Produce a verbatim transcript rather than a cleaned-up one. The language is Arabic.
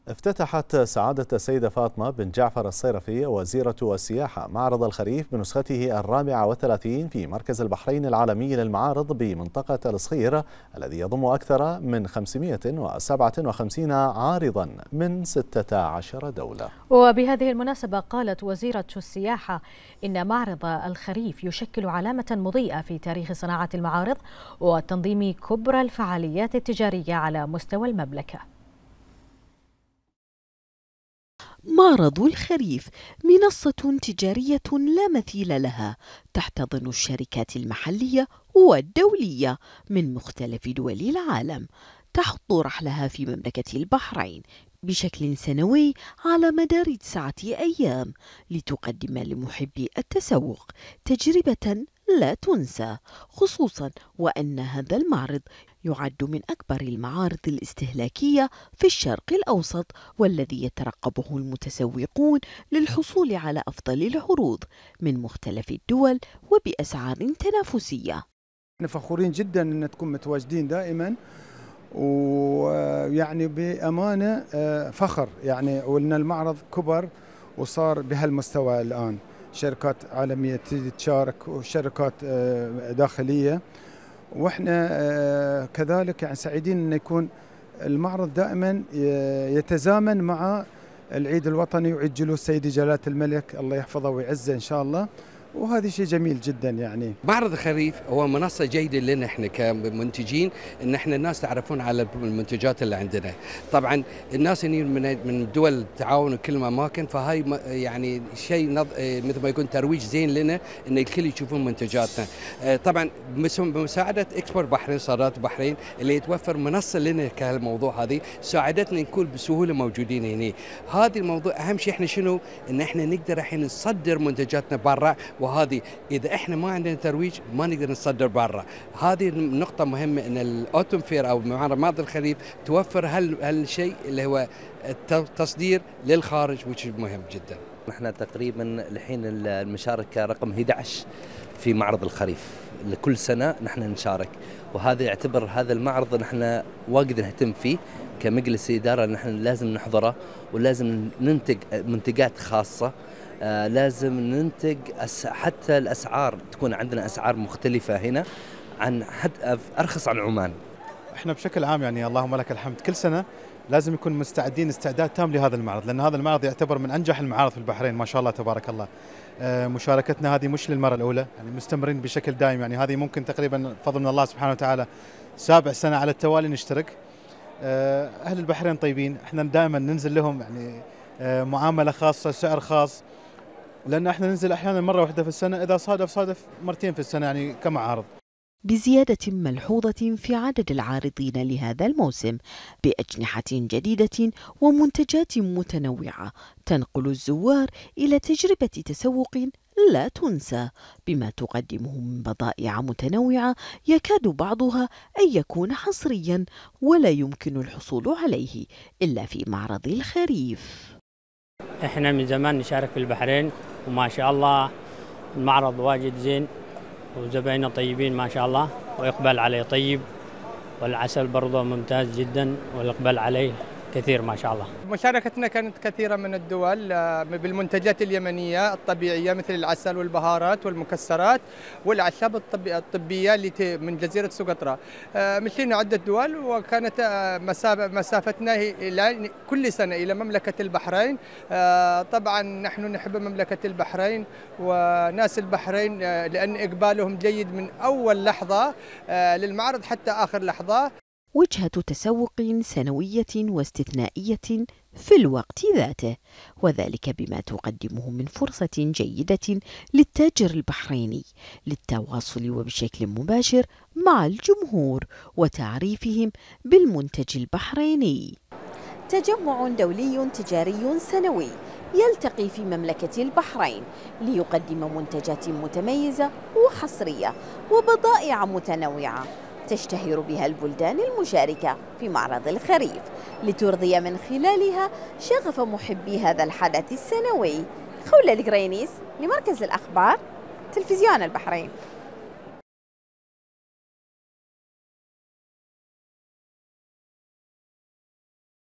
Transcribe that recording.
افتتحت سعادة السيدة فاطمة بن جعفر الصيرفي وزيرة السياحة معرض الخريف بنسخته الرابعة والثلاثين في مركز البحرين العالمي للمعارض بمنطقة الصخير الذي يضم أكثر من خمسمائة وسبعة وخمسين عارضا من ستة عشر دولة. وبهذه المناسبة قالت وزيرة السياحة إن معرض الخريف يشكل علامة مضيئة في تاريخ صناعة المعارض وتنظيم كبرى الفعاليات التجارية على مستوى المملكة. معرض الخريف منصة تجارية لا مثيل لها، تحتضن الشركات المحلية والدولية من مختلف دول العالم، تحط رحلها في مملكة البحرين بشكل سنوي على مدار تسعة أيام لتقدم لمحبي التسوق تجربة لا تنسى، خصوصا وأن هذا المعرض يعد من أكبر المعارض الاستهلاكية في الشرق الأوسط، والذي يترقبه المتسوقون للحصول على أفضل العروض من مختلف الدول وبأسعار تنافسية. احنا فخورين جدا أن تكون متواجدين دائما، ويعني بأمانة فخر يعني، وأن المعرض كبر وصار بهالمستوى الآن، شركات عالمية تشارك وشركات داخلية، واحنا كذلك يعني سعيدين أن يكون المعرض دائما يتزامن مع العيد الوطني وعيد جلوس سيدي جلالة الملك الله يحفظه ويعزه إن شاء الله، وهذا شيء جميل جدا. يعني معرض الخريف هو منصة جيدة لنا احنا كمنتجين، ان احنا الناس تعرفون على المنتجات اللي عندنا. طبعا الناس من من دول التعاون وكل الاماكن، فهاي يعني شيء مثل ما يكون ترويج زين لنا ان الكل يشوفون منتجاتنا. طبعا بمساعدة اكسبو البحرين صادرات البحرين اللي يتوفر منصة لنا كهالموضوع، هذه ساعدتنا نكون بسهولة موجودين هنا. هذا الموضوع اهم شيء احنا شنو؟ ان احنا نقدر الحين نصدر منتجاتنا برا، وهذه إذا إحنا ما عندنا ترويج ما نقدر نصدر برا. هذه النقطة مهمة، إن الأوتوم فير أو معرض الخريف توفر هالشيء اللي هو التصدير للخارج، وشيء مهم جدا. نحن تقريبا الحين المشاركة رقم أحد عشر في معرض الخريف، لكل سنة نحن نشارك، وهذا يعتبر هذا المعرض نحن واجد نهتم فيه كمجلس إدارة، نحن لازم نحضره ولازم ننتج منتجات خاصة. آه لازم ننتج حتى الأسعار تكون عندنا أسعار مختلفة هنا عن حتى أرخص عن عمان. احنا بشكل عام يعني اللهم لك الحمد كل سنة لازم نكون مستعدين استعداد تام لهذا المعرض، لأن هذا المعرض يعتبر من أنجح المعارض في البحرين ما شاء الله تبارك الله. آه مشاركتنا هذه مش للمرة الأولى، يعني مستمرين بشكل دائم، يعني هذه ممكن تقريبا فضل من الله سبحانه وتعالى سابع سنة على التوالي نشترك. آه أهل البحرين طيبين، احنا دائما ننزل لهم يعني آه معاملة خاصة، سعر خاص، لأن احنا ننزل أحيانا مرة واحدة في السنة، إذا صادف صادف مرتين في السنة يعني كمعارض. بزيادة ملحوظة في عدد العارضين لهذا الموسم بأجنحة جديدة ومنتجات متنوعة تنقل الزوار إلى تجربة تسوق لا تنسى، بما تقدمه من بضائع متنوعة يكاد بعضها أن يكون حصريا ولا يمكن الحصول عليه إلا في معرض الخريف. احنا من زمان نشارك في البحرين، وما شاء الله المعرض واجد زين وزباينه طيبين ما شاء الله، وإقبال عليه طيب، والعسل برضه ممتاز جدا والإقبال عليه كثير ما شاء الله. مشاركتنا كانت كثيرة من الدول بالمنتجات اليمنية الطبيعية مثل العسل والبهارات والمكسرات والأعشاب الطبية اللي من جزيرة سقطرى. مشينا عدة دول، وكانت مسافتنا إلى كل سنة إلى مملكة البحرين. طبعا نحن نحب مملكة البحرين وناس البحرين، لأن إقبالهم جيد من أول لحظة للمعرض حتى آخر لحظة. وجهة تسوق سنوية واستثنائية في الوقت ذاته، وذلك بما تقدمه من فرصة جيدة للتاجر البحريني للتواصل وبشكل مباشر مع الجمهور وتعريفهم بالمنتج البحريني. تجمع دولي تجاري سنوي يلتقي في مملكة البحرين ليقدم منتجات متميزة وحصرية وبضائع متنوعة تشتهر بها البلدان المشاركة في معرض الخريف، لترضي من خلالها شغف محبي هذا الحدث السنوي. خولة القرينيس لمركز الأخبار تلفزيون البحرين.